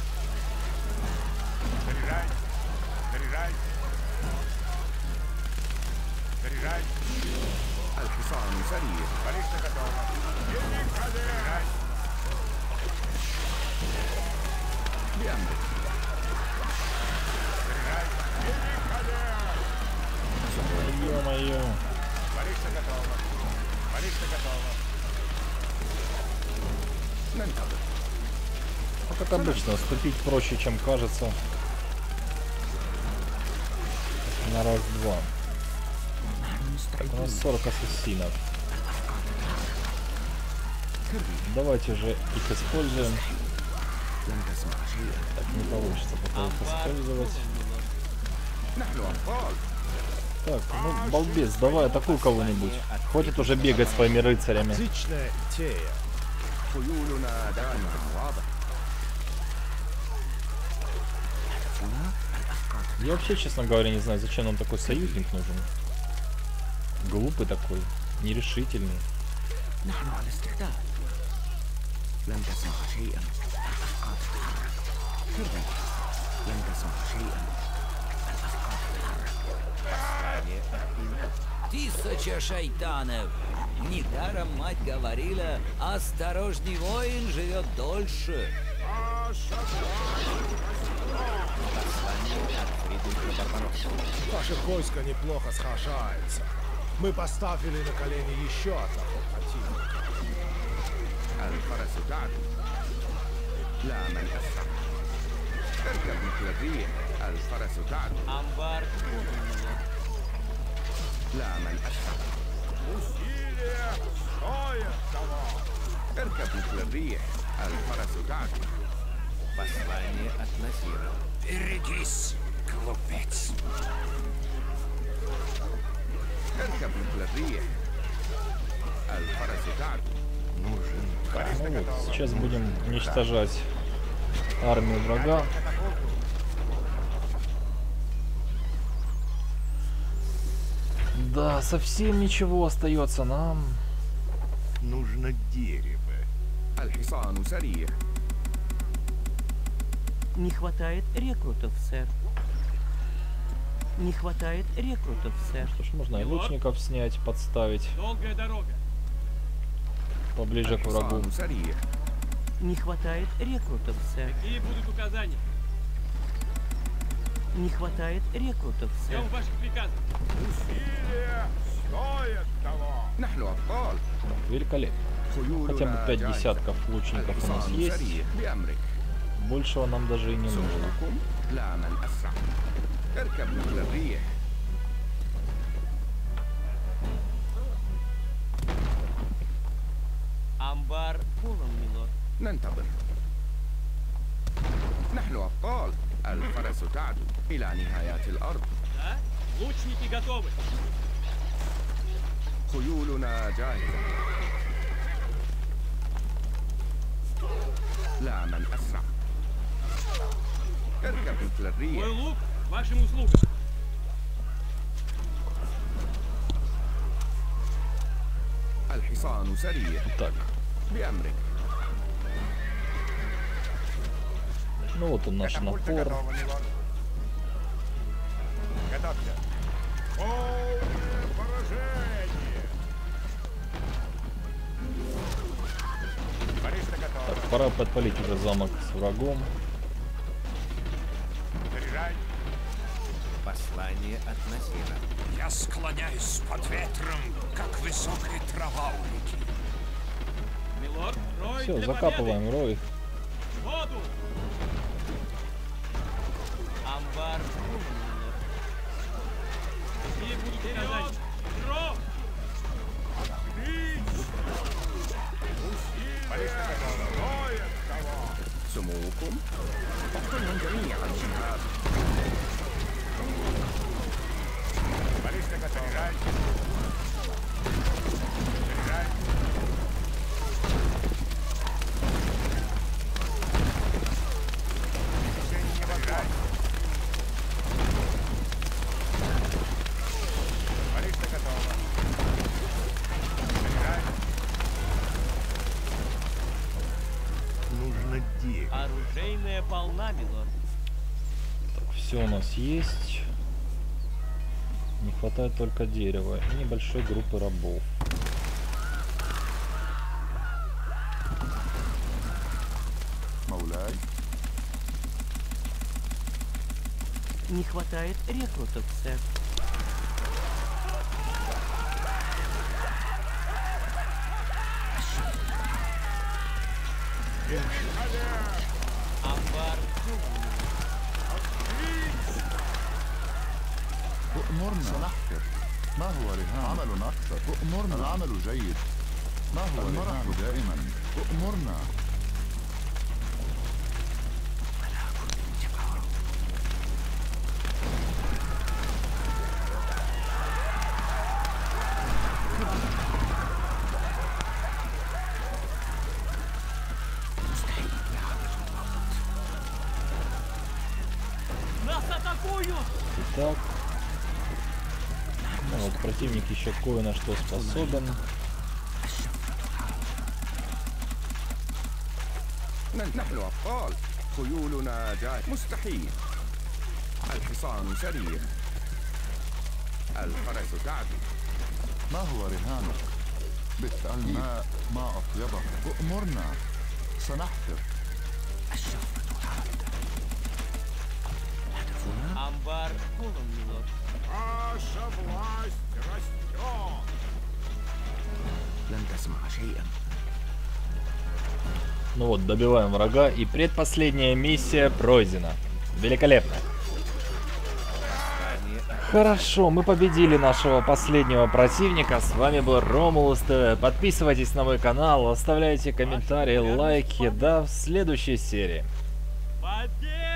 Заряжай. Заряжай. Заряжай. الحصان سريع. Баллиста готова. Заряжай. بأمرك. Заряжай. Ё-моё. Баллиста готова. Баллиста готова. ننتظر. Ну, как обычно, ступить проще, чем кажется. На раз-два. Так, у нас 40 ассасинов. Давайте же их используем. لن تسمع شيئا. Так, не получится пока их использовать. نحن أبطال. Так, ну, балбес, давай атакуй кого-нибудь. Хватит уже бегать своими рыцарями. Отличная идея. خيولنا دائما واضح. Я вообще, честно говоря, не знаю, зачем нам такой союзник нужен. Глупый такой, нерешительный. نحن على استعداد. لن تسمع شيئا. الأفعال تتحرك. سري. لن تسمع شيئا. الأفعال تتحرك. Тысяча шайтанов. Недаром мать говорила, осторожный воин живет дольше. Ваше войско неплохо сражается. Мы поставили на колени еще одного противника. الفرس تعدو لا من أسرع اركب مثل الريح الفرس تعدو Амбар полон, милорд. لا من أسرع Усилия стоят того. اركب مثل الريح الفرس تعدو послание от Насира. Берегись, глупец. اركب مثل الريح الفرس تعدو Нужен Ну вот, сейчас будем уничтожать армию врага. Да, совсем ничего остается нам. нужно дерево. الحصان سريع Не хватает рекрутов, сэр. Не хватает рекрутов, сэр. Что ж, можно и лучников снять, подставить Долгая дорога. поближе к врагу. الحصان سريع Не хватает рекрутов, сэр. Какие будут указания? Не хватает рекрутов, сэр. Ждем ваших приказов. Усилия стоят того. نحن أبطال Великолепно. Хотя бы 5 десятков лучников у нас الحصان есть. سريع بأمرك Большего нам даже и не нужно. سموكم لا من أسرع اركب مثل الريح Амбар полон, милорд. ننتظر نحن أبطال الفرس تعدو إلى نهايات الأرض Да? Лучники готовы. خيولنا جاهزة لا من أسرع اركب مثل Мой الريح лук к вашим услугам. الحصان سريع Так, بأمرك ну вот он наш Катапульта напор. готова, милорд. Готовься. Полное поражение. Баллиста готова. Так, пора подпалить уже замок с врагом. Заряжай. послание от Насира. Я склоняюсь под ветром, как высокая трава у реки. Милорд, рой Все, для закапываем победы. рой. Воду. Амбар полон, милорд. Какие будут указания? Дров. Баллиста готова. Стоят того. سموكم اقتلهم جميعا شهاب Баллиста готова. Заряжай. Заряжай. Мишень не возграй. Баллиста готова. Заряжай. Нужно дерево. Оружейная полна, милорд. Так, все у нас есть. Не хватает только дерева и небольшой группы рабов. مولاي Не хватает рекрутов, сэр. Амбар полон, милорд. أؤمرنا سنحفر. ما هو رهان؟ عمل أكثر. أؤمرنا. العمل جيد. ما هو المرح دائما. أؤمرنا. Нас атакуют. атакуют! Итак. Ну, вот противник еще кое на что способен. نحن أبطال خيولنا جاء مستحيل الحصان سريع الفرس تعدو ما هو رهانك؟ بئر الماء ما أطيبه أمرنا سنحفر Амбар полон, милорд. Ваша власть растет. لن تسمع شيئا. Ну вот, добиваем врага, и предпоследняя миссия пройдена. Великолепно. Хорошо, мы победили нашего последнего противника. С вами был Ромулус ТВ. Подписывайтесь на мой канал, оставляйте комментарии, лайки. До следующей серии. Победа!